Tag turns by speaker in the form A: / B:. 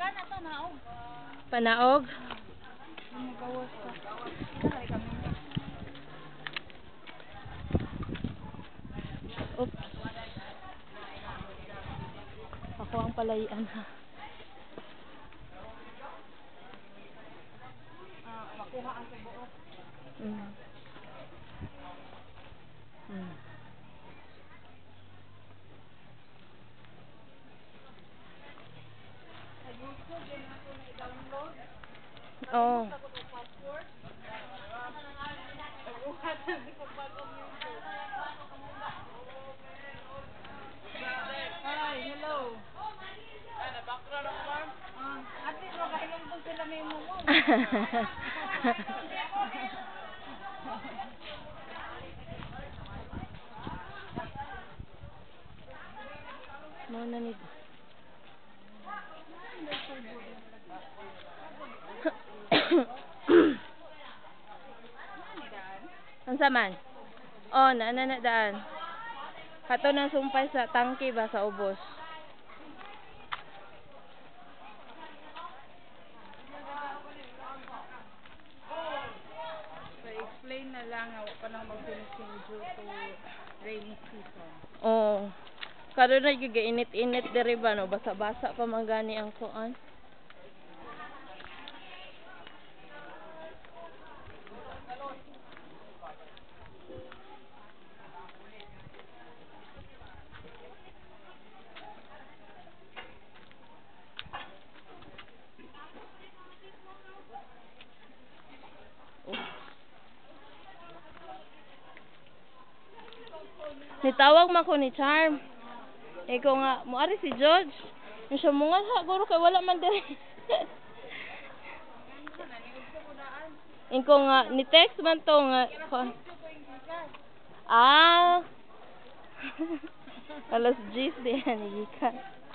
A: Panaog? Oops. Ako ang palayan ha.
B: Makuha ang tubuok.
A: Oh.
B: Hi, hello. Ano, background ako, ma'am? Ate, makailang po sila may mo.
A: Muna ni. Unsa man? Oh, na daan. Kato nang sumpay sa tangke ba sa ubos.
B: So, explain na lang nga pa nang mag-finishing due to rainy season.
A: Oh. Karon na gyud init-init diri ba no, basa-basa pa man gani ang kuan. Nitawag man ko ni Charm. Ikaw nga, muari si George. Yung siya mungan ha, guro kay wala man diri. Ikaw nga, ni text man to nga. Ah. Alas 10 di yan, ikan.